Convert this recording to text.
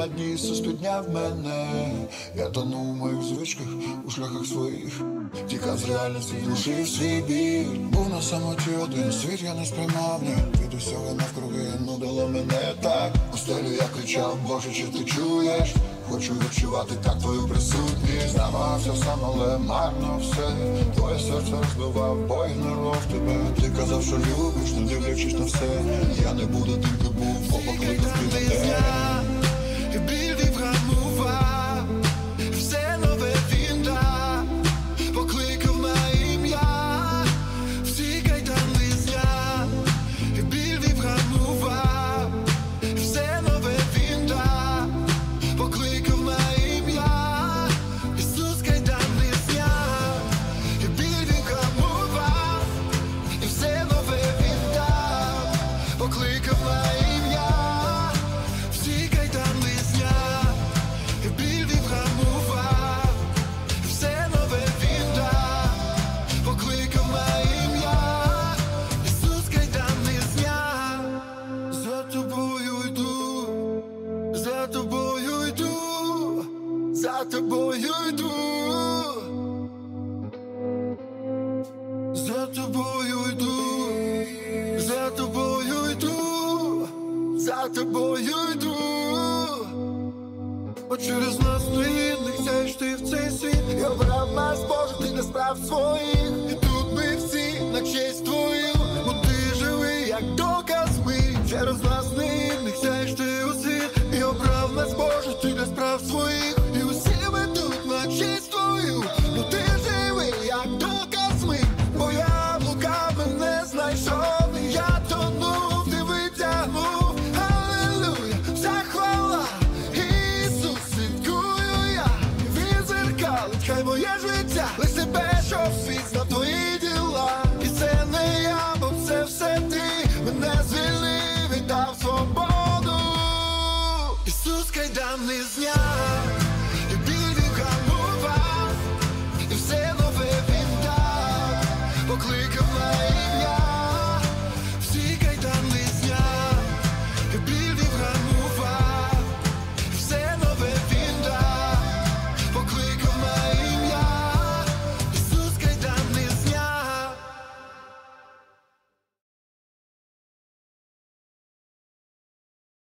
на дні, Ісус підняв мене. Я тону в моїх звичках, у шляхах своїх, тікав з реальності, глушив свій біль. Був на самоті один, світ я не сприймав, ні. Від усього навкруги нудило мене так. У стелю я кричав: Боже, чи ти чуєш? Хочу відчувати так твою присутність. Намагався сам, але марно все. Твоє серце розбивав, бо ігнорував тебе. Ти казав, що любиш, не дивлячись на все. Я не буду тим, ти був, бо покликав ти мене. І біль вгамував, все нове він дав, покликав на ім'я, всі кайдани зняв. І біль вгамував, все нове він дав, покликав на ім'я, Ісус кайдани зняв. І біль вгамував, і все нове він дав, покликав на ім'я, всі кайдани зняв. І біль вгамував, все нове він дав, покликав на ім'я, Ісус кайдани зняв. За тобою йду, за тобою йду, за тобою йду, за тобою йду, за тобою йду, за тобою йду. Бо через нас невідних сяєш ти в цей світ. І обрав нас, Боже, ти не справ своїх. І тут ми всі на честь твою, бо ти живий, як доказ ми. Через нас невідних сяєш ти у світ. І обрав нас, Боже, ти не справ своїх. І усі ми тут на честь твою, бо ти живий, як доказ ми. Бо я блукав, мене знайшов, і я тонув, ти витягнув. Алілуя, вся хвала, Ісус, святкую я. Він зеркалить, хай моє життя, лиш тебе, щоб світ знав твої діла. І це не я, бо це все ти, мене звільнив і дав свободу. Ісус кайдани зняв.